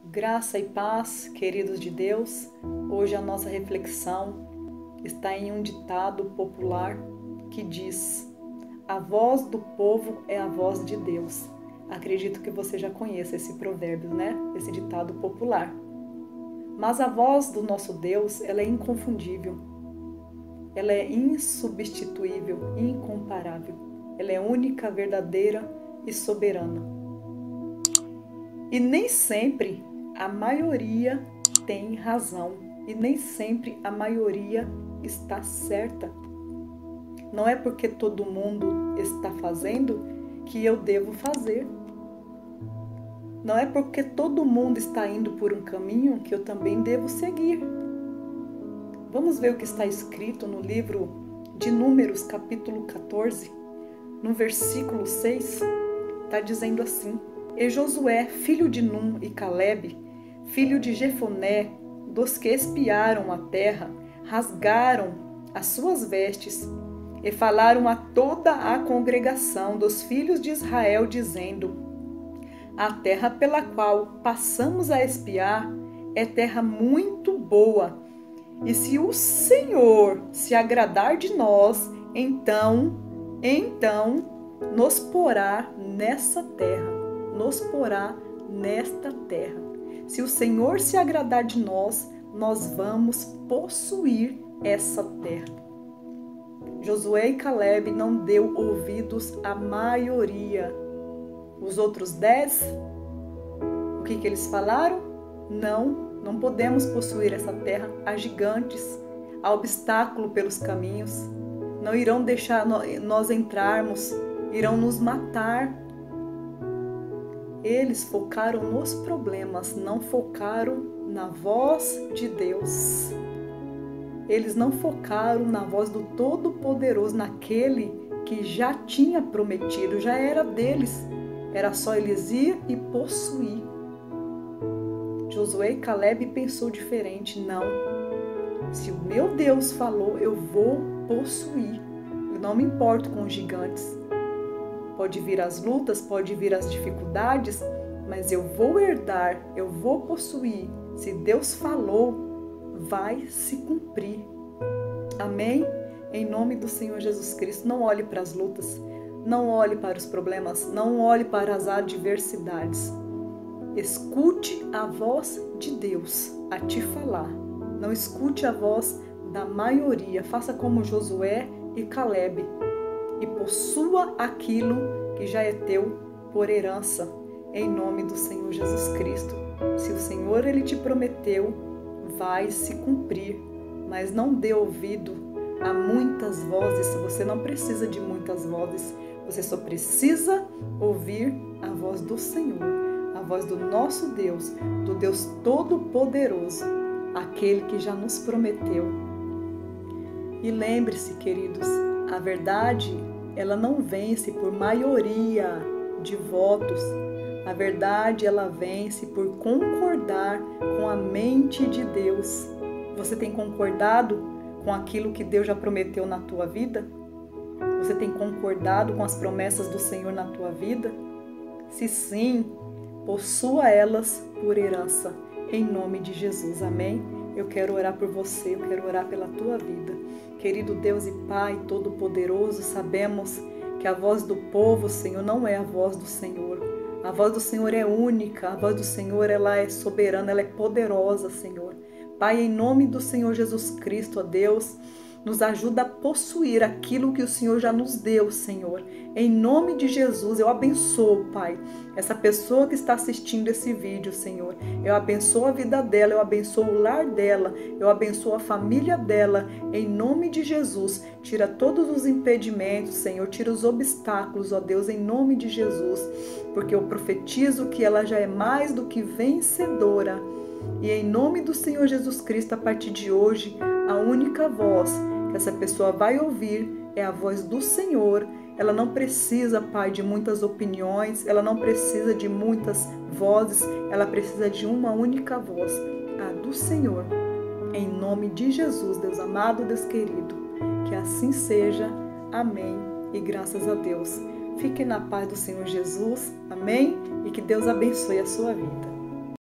Graça e paz, queridos de Deus. Hoje a nossa reflexão está em um ditado popular que diz: a voz do povo é a voz de Deus. Acredito que você já conheça esse provérbio, né? Esse ditado popular. Mas a voz do nosso Deus, ela é inconfundível. Ela é insubstituível, incomparável. Ela é única, verdadeira e soberana. E nem sempre a maioria tem razão. E nem sempre a maioria está certa. Não é porque todo mundo está fazendo que eu devo fazer. Não é porque todo mundo está indo por um caminho que eu também devo seguir. Vamos ver o que está escrito no livro de Números, capítulo 14, no versículo 6. Está dizendo assim: E Josué, filho de Num, e Calebe, filho de Jefoné, dos que espiaram a terra, rasgaram as suas vestes e falaram a toda a congregação dos filhos de Israel, dizendo: A terra pela qual passamos a espiar é terra muito boa, e se o Senhor se agradar de nós, então nos porá nessa terra, nos porá nesta terra. Se o Senhor se agradar de nós, nós vamos possuir essa terra. Josué e Calebe não deu ouvidos à maioria. Os outros 10, o que eles falaram? Não podemos possuir essa terra. Há gigantes, há obstáculo pelos caminhos. Não irão deixar nós entrarmos, irão nos matar. Eles focaram nos problemas, não focaram na voz de Deus. Eles não focaram na voz do Todo-Poderoso, naquele que já tinha prometido, já era deles. Era só eles ir e possuir. Josué e Calebe pensou diferente. Não. Se o meu Deus falou, eu vou possuir. Eu não me importo com os gigantes. Pode vir as lutas, pode vir as dificuldades, mas eu vou herdar, eu vou possuir. Se Deus falou, vai se cumprir. Amém? Em nome do Senhor Jesus Cristo, não olhe para as lutas, não olhe para os problemas, não olhe para as adversidades. Escute a voz de Deus a te falar. Não escute a voz da maioria. Faça como Josué e Calebe e possua aquilo que já é teu por herança, em nome do Senhor Jesus Cristo. Se o Senhor ele te prometeu, vai se cumprir, mas não dê ouvido a muitas vozes. Você não precisa de muitas vozes, você só precisa ouvir a voz do Senhor, a voz do nosso Deus, do Deus Todo-Poderoso, aquele que já nos prometeu. E lembre-se, queridos, a verdade, ela não vence por maioria de votos. A verdade, ela vence por concordar com a mente de Deus. Você tem concordado com aquilo que Deus já prometeu na tua vida? Você tem concordado com as promessas do Senhor na tua vida? Se sim, possua elas por herança, em nome de Jesus. Amém? Eu quero orar por você, eu quero orar pela tua vida. Querido Deus e Pai Todo-Poderoso, sabemos que a voz do povo, Senhor, não é a voz do Senhor. A voz do Senhor é única, a voz do Senhor ela é soberana, ela é poderosa, Senhor. Pai, em nome do Senhor Jesus Cristo, ó Deus, nos ajuda a possuir aquilo que o Senhor já nos deu, Senhor. Em nome de Jesus, eu abençoo, Pai, essa pessoa que está assistindo esse vídeo, Senhor. Eu abençoo a vida dela, eu abençoo o lar dela, eu abençoo a família dela. Em nome de Jesus, tira todos os impedimentos, Senhor, tira os obstáculos, ó Deus, em nome de Jesus. Porque eu profetizo que ela já é mais do que vencedora. E em nome do Senhor Jesus Cristo, a partir de hoje, a única voz que essa pessoa vai ouvir é a voz do Senhor. Ela não precisa, Pai, de muitas opiniões, ela não precisa de muitas vozes, ela precisa de uma única voz, a do Senhor. Em nome de Jesus, Deus amado, Deus querido, que assim seja. Amém. E graças a Deus. Fique na paz do Senhor Jesus. Amém. E que Deus abençoe a sua vida.